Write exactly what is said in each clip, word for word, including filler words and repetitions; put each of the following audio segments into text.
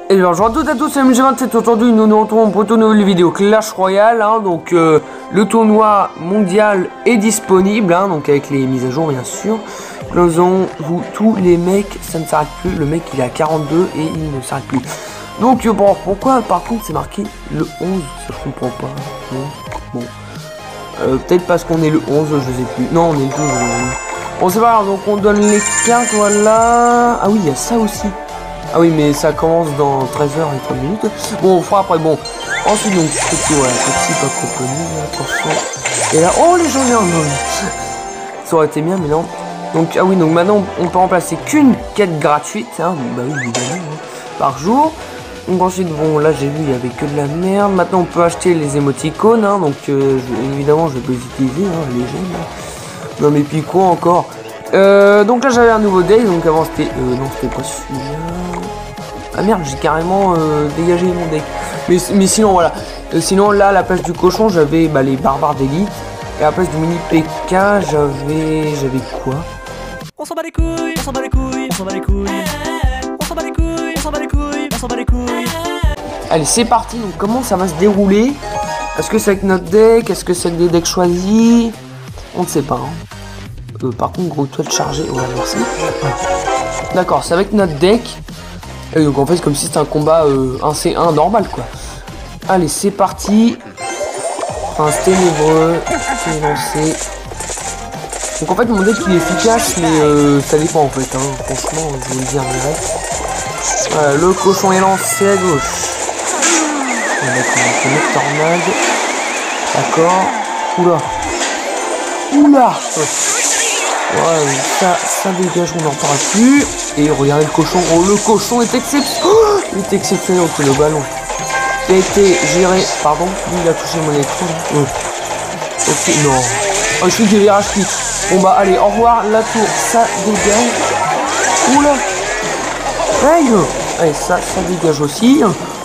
Et bien, bonjour à toutes et à tous, c'est M G vingt-sept. Aujourd'hui, nous nous retrouvons pour une nouvelle vidéo Clash Royale. Hein, donc, euh, le tournoi mondial est disponible, hein, donc avec les mises à jour, bien sûr. Closons, vous, tous les mecs, ça ne s'arrête plus. Le mec, il est à quarante-deux et il ne s'arrête plus. Donc, euh, bon, pourquoi, par contre, c'est marqué le onze? Ça, je comprends pas. Bon, bon. Euh, peut-être parce qu'on est le onze, je sais plus. Non, on est le douze. Bon, c'est pas grave, donc on donne les cartes, voilà. Ah oui, il y a ça aussi. Ah oui, mais ça commence dans treize heures et trente minutes. Bon, on fera après. Bon, ensuite, donc, petit, ouais, petit, pas trop connu, attention. Et là, oh, les gens, non, non. Ça aurait été bien, mais non. Donc, ah oui, donc maintenant, on peut remplacer qu'une quête gratuite, hein. Bah oui, évidemment, hein, par jour. Donc, ensuite, bon, là, j'ai vu, il y avait que de la merde. Maintenant, on peut acheter les émoticônes, hein. Donc, euh, je, évidemment, je vais pas les utiliser, hein, les jeunes. Hein. Non, mais puis quoi encore? Euh, donc là j'avais un nouveau deck, donc avant c'était... Euh, non c'était pas celui-là... Ah merde, j'ai carrément euh, dégagé mon deck. Mais, mais sinon voilà, euh, sinon là à la place du cochon j'avais bah, les barbares d'élite. Et à la place du mini P K j'avais... J'avais quoi? On s'en bat les couilles, on s'en bat les couilles, on s'en bat les couilles. On s'en bat les couilles, on s'en bat les couilles, on s'en bat les couilles. Allez c'est parti, donc comment ça va se dérouler? Est-ce que c'est avec notre deck? Est-ce que c'est avec des decks choisis? On ne sait pas hein. Euh, par contre, gros toile chargé, ouais, merci. D'accord, c'est avec notre deck. Et donc en fait, c'est comme si c'était un combat euh, un C un normal, quoi. Allez, c'est parti. Prince ténébreux, c'est lancé. Donc en fait, mon deck il est efficace, mais euh, ça dépend en fait. Hein. Franchement, je vous le dis en direct. Voilà, le cochon est lancé à gauche. D'accord, une tornade. D'accord. Oula. Oula. Ouais, ça, ça dégage, on n'en parle plus. Et regardez le cochon, oh le cochon est exceptionnel. Oh, il est exceptionnel entre le ballon. Qui a été géré, pardon, lui il a touché mon écran. Oh. Ok, non. Oh, je suis du virage qui. Bon bah allez, au revoir, la tour, ça dégage. Oula. Hey, allez, ça, ça dégage aussi.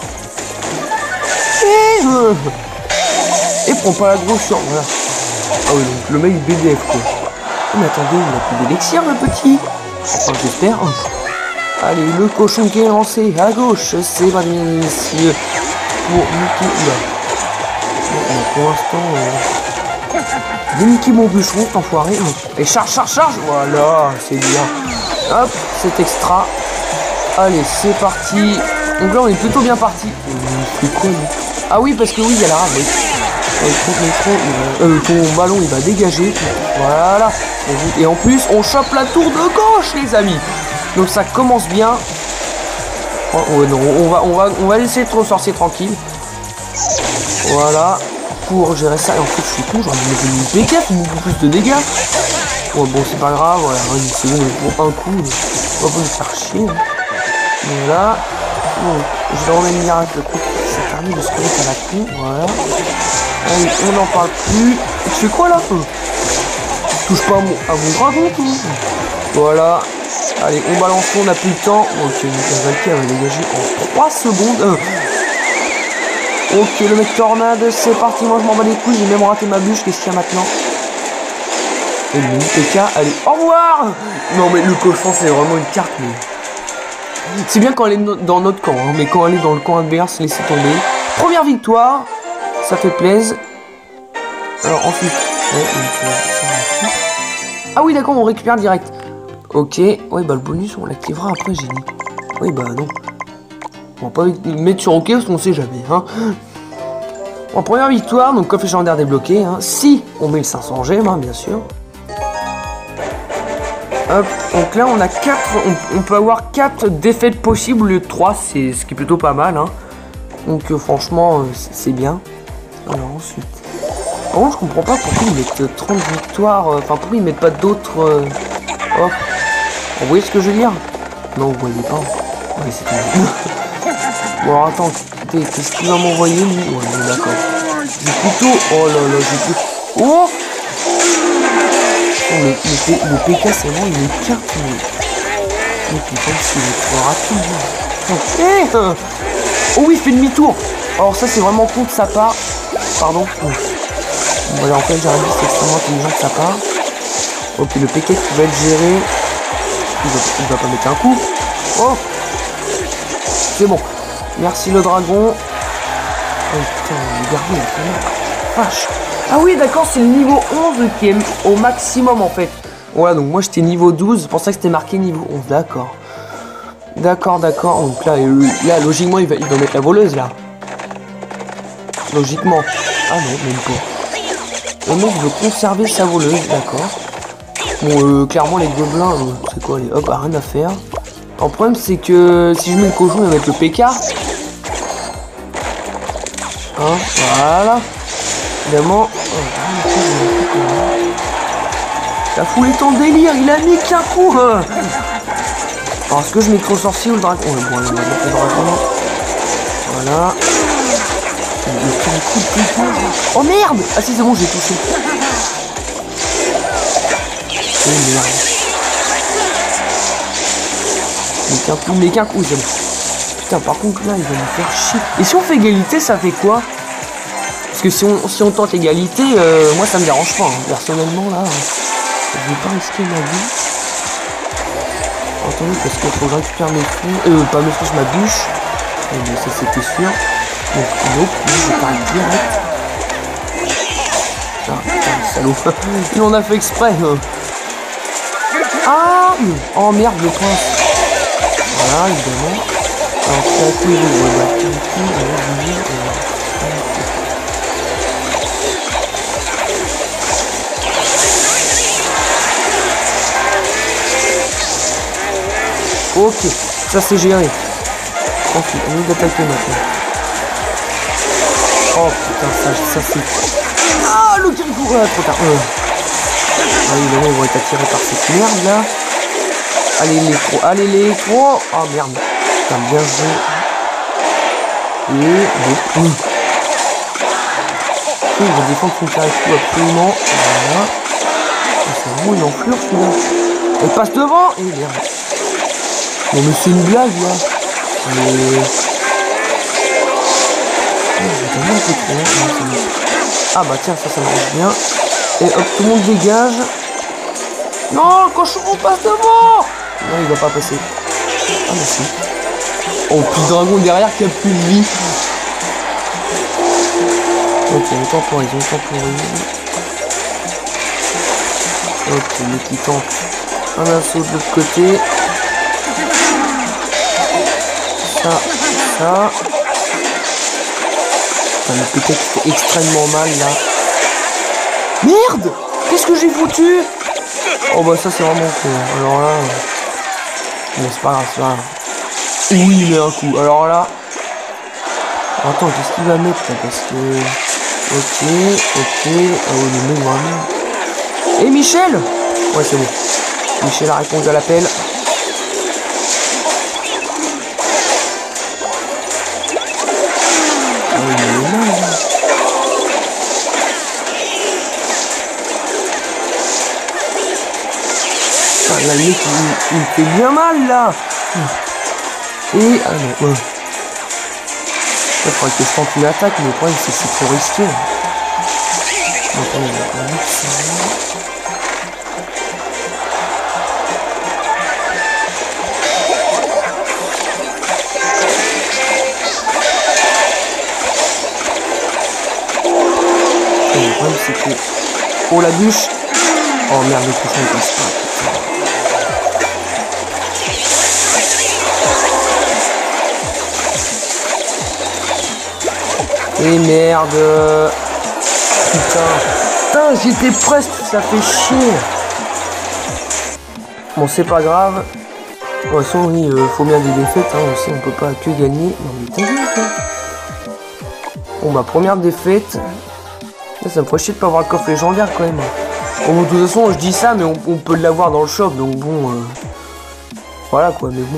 Et, euh... Et prends pas la grosse sur. Voilà. Ah oui, donc le mec B D F quoi. Mais attendez, il n'a plus d'élixir le petit. Enfin j'espère. Allez, le cochon qui est lancé à gauche, c'est pas messieurs. Pour Mickey. Bon, pour l'instant. Euh... Des Mickey mon bûcheron, cet enfoiré. Et charge, charge, charge. Voilà, c'est bien. Hop, c'est extra. Allez, c'est parti. Donc là on est plutôt bien parti. C'est quoi lui? Ah oui, parce que oui, il y a la rame. Oui. Euh, ton ballon il va dégager. Voilà. Et en plus on chope la tour de gauche les amis. Donc ça commence bien. Oh, oh, non, on va on va on va laisser trop sorcier tranquille. Voilà. Pour gérer ça. Et en fait je suis con, j'aurais dû mettre une P K pour beaucoup plus de dégâts. Oh, bon c'est pas grave, voilà, une seconde pour un coup. On va pas nous faire chier. Voilà. Donc je vais remettre le miracle coup. Ça permet de se remettre à la con. Voilà. Allez, on n'en parle plus. Tu fais quoi là? Touche pas à mon, à mon dragon, tout. Voilà. Allez, on balance, on n'a plus le temps. Ok, le Valkyrie va dégager en trois secondes. Ok, le mec tornade, c'est parti. Moi, je m'en bats les couilles. J'ai même raté ma bûche. Qu'est-ce qu'il y a maintenant? Et le mini P K, allez, au revoir. Non, mais le cochon, c'est vraiment une carte. Mais... c'est bien quand elle est dans notre camp, hein, mais quand elle est dans le camp adverse, laissez tomber. Première victoire. Ça fait plaisir. Alors ensuite. Ouais, ah oui d'accord, on récupère direct. Ok. Ouais bah le bonus on l'activera après j'ai dit. Oui bah non. On va pas mettre sur ok parce qu'on sait jamais. Hein. En première victoire, donc coffre légendaire débloqué. Hein, si on met le cinq cents gemmes, hein, bien sûr. Hop, donc là on a quatre. On, on peut avoir quatre défaites possibles au lieu de trois, c'est ce qui est plutôt pas mal. Hein. Donc euh, franchement euh, c'est bien. Alors ensuite. Par contre, je comprends pas pourquoi ils mettent trente victoires. Enfin, euh, pourquoi ils mettent pas d'autres. Euh... Oh. Vous voyez ce que je veux dire? Non, vous voyez pas. Oui, c'est tout. Bon, alors attends. Qu'est-ce qu'il va m'envoyer lui? Ouais, d'accord. J'ai plutôt. Oh là là, j'ai plutôt. Oh, oh le, le, P... le P K, c'est vraiment une carte. Mais putain, c'est trop rapide. Okay. Oh oui, il fait demi-tour. Alors, ça, c'est vraiment con de sa part. Pardon. Voilà, en fait, j'aurais dit c'est extrêmement intelligent de sa part. Ok, le P K qui va être géré. Il va, il va pas mettre un coup. Oh, c'est bon. Merci le dragon. Oh putain, le garde, il a fait mal. Vache. Ah oui, d'accord, c'est le niveau onze qui est au maximum en fait. Voilà, donc moi j'étais niveau douze, c'est pour ça que c'était marqué niveau onze, d'accord. D'accord, d'accord, donc là, euh, là logiquement il va, il va mettre la voleuse là. Logiquement. Ah non, même pas. Le mec veut conserver sa voleuse, d'accord. Bon, euh, clairement les gobelins, euh, c'est quoi, les hop, ah, rien à faire. Le problème c'est que si je mets le cochon, il va mettre le P K. Hein, voilà. Évidemment. La foule est en délire, il a mis qu'un coup. Hein. Alors, est-ce que je mets trop sorcier ou le dragon? Oh, bon, on va mettre le dragon. Voilà. Oh merde! Ah si, c'est bon, j'ai touché. Oh merde. Mais qu'un coup, mais qu'un coup, c'est bon. Putain, par contre, là, il va me faire chier. Et si on fait égalité, ça fait quoi? Parce que si on, si on tente l'égalité, euh, moi, ça me dérange pas. Hein. Personnellement, là, euh, je vais pas risquer ma vie. Attendez, parce qu'il faut que je récupère mes fruits. Euh, pas mes fruits, je ma bûche. Oh, mais ça, c'était sûr. Donc, nope, je vais pas direct. Ah, putain, salaud. Il en a fait exprès. Hein. Ah! Oh merde, le prince. Voilà, évidemment. Alors, c'est un coup, il va battre un coup, et là, ok, ça c'est géré. Tranquille, on est d'attaquer maintenant. Oh putain, ça, ça c'est... Ah, le Kirikou, ah, trop tard. Euh. Ah, évidemment, ils vont être attirés par cette merde là. Allez, l'électro, allez, l'électro. Oh merde. Putain, bien joué. Et... et... Mmh. Il va défendre son Kirikou absolument. Voilà. C'est vraiment une enflure celui-là. Elle passe devant. Et merde. Non mais c'est une blague là. Mais... Un peu trop. Ah bah tiens, ça, ça marche bien. Et hop, tout le monde dégage. Non, le cochon, on passe devant. Non, il va pas passer. Ah mais si. Oh, puis le dragon derrière qui a plus de vie. Ok, on temporise, on temporise. Ok, mais qui tente un assaut de l'autre côté. Ça, ça. Putain, le P K qui fait extrêmement mal là. Merde! Qu'est-ce que j'ai foutu? Oh bah ça c'est vraiment con. Alors là... Bon c'est pas grave, c'est pas grave. Oui il met un coup. Alors là... Attends, qu'est-ce qu'il va mettre là? Parce que... Ok, ok... Ah oui le mec vraiment... Et Michel? Ouais c'est bon. Michel a répondu à l'appel. Là, le mec, il, il me fait bien mal, là. Et... Ah non, ouais. Il faudrait que je tente une attaque, mais le problème, c'est que c'est trop risqué. Attendez, on va mettre ça. Et le problème, c'est que... Oh, la bûche. Oh, merde, le cochon, il passe pas. Et merde. Putain. Putain, j'étais presque, ça fait chier. Bon, c'est pas grave. De toute façon, oui, euh, faut bien des défaites. Hein, on sait, on peut pas que gagner. Non, mais t'inquiète, hein. Bon, bah, première défaite. Là, ça me ferait chier de pas avoir le coffre légendaire quand même. Bon, de toute façon, je dis ça, mais on, on peut l'avoir dans le shop. Donc, bon. Euh, voilà quoi, mais bon.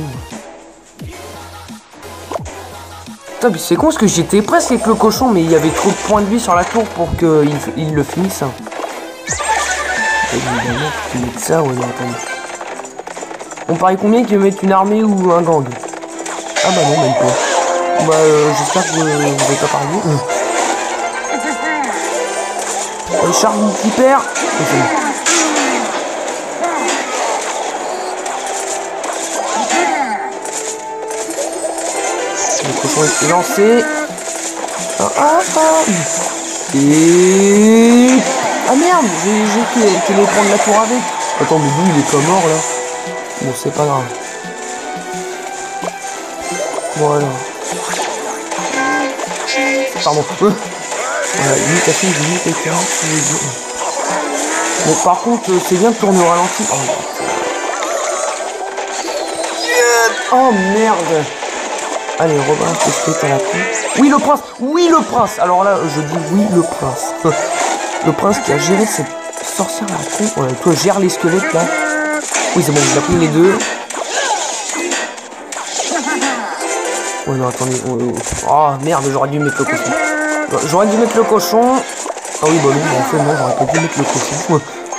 Putain, c'est con parce que j'étais presque avec le cochon, mais il y avait trop de points de vie sur la tour pour qu'il il le finisse. Hein. Évidemment, tu mets ça, ouais, non, attendez. On parie combien qu'il veut mettre une armée ou un gang? Ah bah non, même pas. Bah, euh, j'espère que vous n'avez pas parié. Hum. Le charme qui perd. Le cochon est lancé. Ah, ah, ah. Et... Ah merde, j'ai qu'il allait prendre la tour avec. Attends, mais lui, il est pas mort, là. Bon, c'est pas grave. Voilà. Pardon. Voilà, limite, il limite quelqu'un. Bon, par contre, c'est bien de tourner au ralenti. Oh, oh merde. Allez, Robin, qu'est-ce que t'as la con? Oui, le prince. Oui, le prince. Alors là, je dis oui, le prince. Le prince qui a géré cette sorcière à la con. Ouais, toi, gère les squelettes, là. Oui, c'est bon, il a pris les deux. Ouais, non, attendez. Oh, oh. Oh merde, j'aurais dû mettre le cochon. J'aurais dû mettre le cochon. Ah oui, bah non, bah en fait, non, j'aurais pas dû mettre le cochon.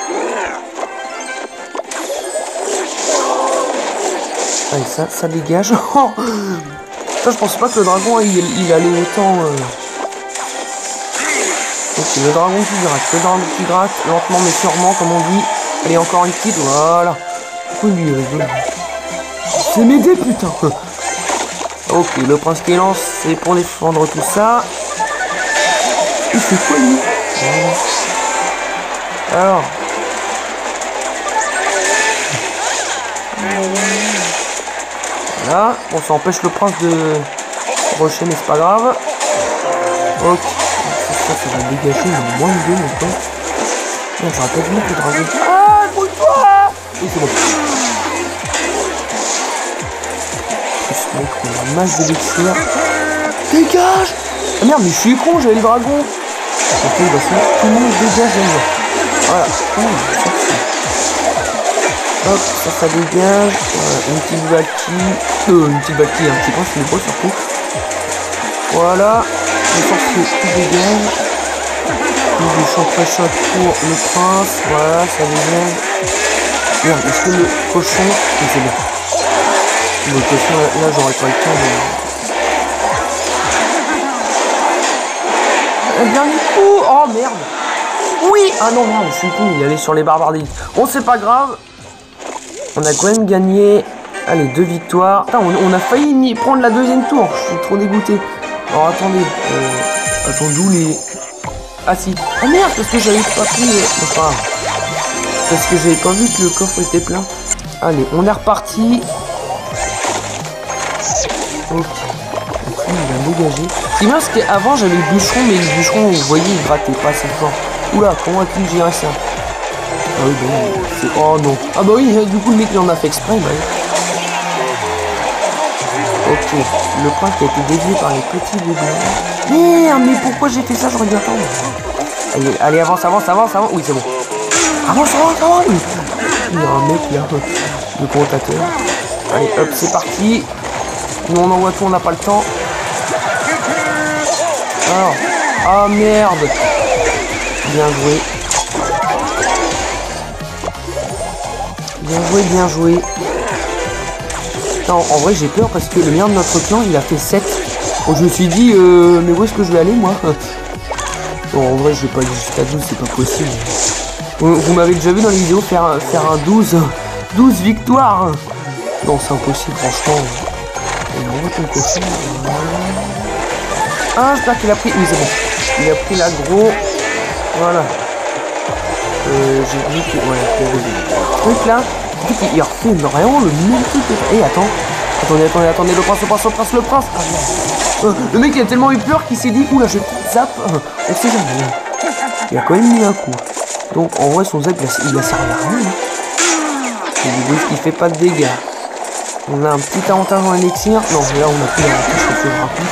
Allez, ça, ça dégage. Oh ça, je pensais pas que le dragon, il, il allait autant... Euh... Ok, le dragon qui gratte, le dragon qui gratte, lentement mais sûrement, comme on dit. Allez, encore une petite, voilà. Pourquoi lui, il rigole? C'est m'aider, putain. Ok, le prince qui lance, c'est pour défendre tout ça. Il fait quoi, lui? Alors... Voilà, bon, ça empêche le prince de rusher, mais c'est pas grave. Ok, ça, ça va dégager, il y a moins de deux maintenant. Non, j'aurais pas dû mettre le dragon. Ah, bouge-toi! Oui, c'est bon. Ce mec, on a un masse d'élixir. Dégage! Ah merde, mais je suis con, j'avais le dragon. Ok, bah sinon, tout le monde dégage, voilà. Oh, hop, ça, ça dégage. Voilà, une petite Valkyrie. Euh, une petite Valkyrie, un petit prince, c'est beau surtout. Voilà. Le sorcier qui dégage. Le champ chat pour le prince. Voilà, ça dégage. Merde, est-ce que le cochon. Oui, c'est bon. Le cochon, là, là j'aurais pas le temps de. Un dernier coup. Oh merde. Oui. Ah non, merde, je suis con, il allait sur les barbares d'élite. Bon, c'est pas grave. On a quand même gagné, allez, deux victoires. Putain, on, on a failli prendre la deuxième tour. Je suis trop dégoûté. Alors attendez, euh, attends, d'où les... Ah si. Ah merde, parce que j'avais pas pris... Euh... Enfin, parce que j'avais pas vu que le coffre était plein. Allez, on est reparti. Ok. Donc lui, il va dégager. C'est bien parce qu'avant j'avais le bûcheron, mais le bûcheron, vous voyez, il grattait pas assez fort. Oula, comment a-t-il géré ça? Ah oui, bah oui, c'est... Oh non. Ah bah oui, du coup, le mec, il en a fait exprès, bah oui. Ok, le point qui a été dévié par les petits bébés. Merde, mais pourquoi j'ai fait ça? J'aurais dû attendre. Allez, allez, avance, avance, avance, avance. Oui, c'est bon. Avance, avance, avance. Il y a un mec, là, le commentateur. Allez, hop, c'est parti. Nous, on envoie tout, on n'a pas le temps. Alors, ah merde. Bien joué. Bien joué, bien joué. Non, en vrai, j'ai peur parce que le meilleur de notre clan, il a fait sept. Donc, je me suis dit, euh, mais où est-ce que je vais aller, moi? Bon, en vrai, je vais pas aller jusqu'à douze, c'est pas possible. Vous, vous m'avez déjà vu dans les vidéos faire, faire un douze. douze victoires. Non, c'est impossible, franchement. On envoie ton cochon. Ah, j'espère qu'il a pris... Oui, c'est bon. Il a pris l'aggro. Voilà. Euh, j'ai dit que... Ouais, le truc là. Il refait vraiment le même truc. Et attends. Attendez, attendez, attendez. Le prince, le prince, le prince, le prince. Ah, euh, le mec, il a tellement eu peur qu'il s'est dit, oula, j'ai zap. On sait jamais. Il a quand même mis un coup. Donc, en vrai, son zap, il a, il a servi à rien. C'est du boost qui fait pas de dégâts. On a un petit avantage en élixir. Non, mais là, on a plus l'avantage parce que je rappelle.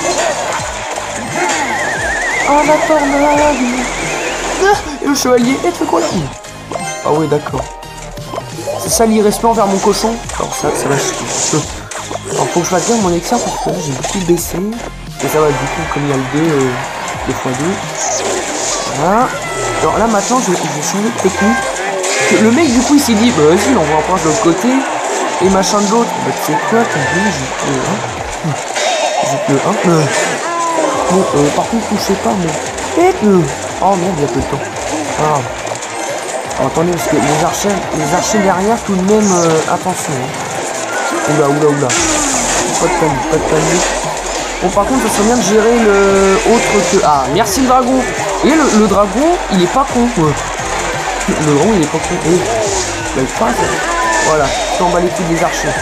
Oh, la tornade. Ah, et le chevalier, et tu quoi là? Ah oui, d'accord. C'est ça l'irrespect envers mon cochon. Alors ça, ça va chier. Alors faut que je fasse bien mon élixir parce que là j'ai beaucoup baissé. Et ça va du coup comme il y a le deux, euh, deux fois deux. Voilà. Alors là maintenant je, je vais changer de technique. Le mec du coup il s'est dit bah vas-y on va en prendre de l'autre côté. Et machin de l'autre. Bah tu sais quoi, t'as vu, j'ai que le un. J'ai que le un. Euh. Bon euh, par contre touchez pas mais. Et euh. Oh merde, il y a peu de temps. Ah. Alors, attendez, parce que les archers, les archers derrière, tout de même, euh, attention. Hein. Oula, oula, oula. Pas de panique, pas de panique. Bon, par contre, ça serait bien de gérer le autre que... Ah, merci le dragon. Et le, le dragon, il est pas con. Ouais. Le dragon, il est pas con. Et... Bah, il passe. Voilà, je t'en bats les couilles des archers.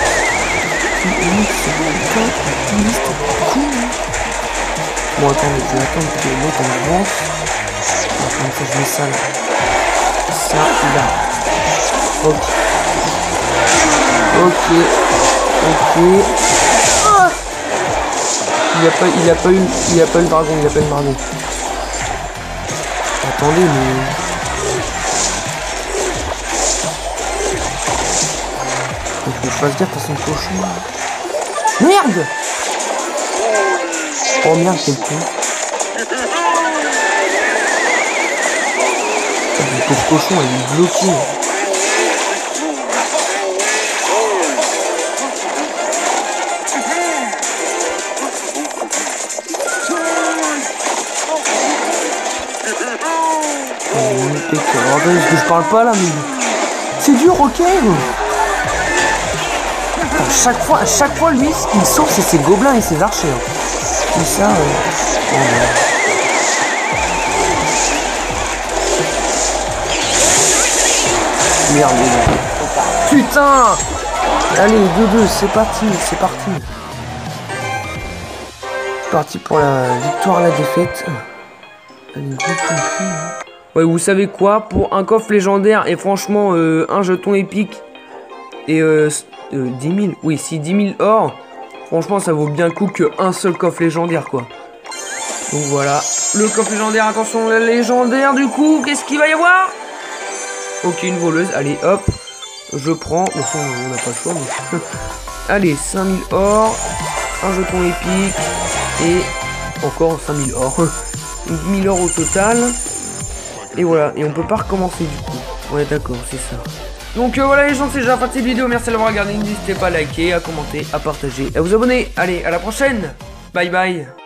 Bon, attendez, je vais attendre que l'autre en avance. Comme ça, je mets ça là. Ça, là. Ok. Ok. Ok. Ah, il a pas, il a pas eu, il a pas eu le dragon, il a pas eu le dragon. Attendez, mais... Faut que je fasse gaffe à son cochon. Merde! Oh merde, quel con. Le pauvre cochon, elle est bloquée. Est-ce que je parle pas là, mais c'est dur, ok. À chaque fois, à chaque fois, lui, ce qu'il sauve, c'est ses gobelins et ses archers. Et ça, euh... oh, merde. Merde. Putain. Allez, deux deux, c'est parti, c'est parti. C'est parti pour la victoire à la défaite. Allez, ouais, vous savez quoi, pour un coffre légendaire et franchement euh, un jeton épique et euh, euh, dix mille, oui, si dix mille or, franchement ça vaut bien le coup qu'un seul coffre légendaire quoi. Donc voilà, le coffre légendaire, attention, la légendaire du coup, qu'est-ce qu'il va y avoir? Ok, une voleuse, allez hop, je prends, de toute façon on n'a pas le choix mais... Allez, cinq mille or, un jeton épique et encore cinq mille or, dix mille or au total. Et voilà, et on peut pas recommencer du coup. Ouais, d'accord, c'est ça. Donc euh, voilà les gens, c'est déjà la fin de cette vidéo. Merci d'avoir regardé. N'hésitez pas à liker, à commenter, à partager, à vous abonner. Allez, à la prochaine. Bye bye.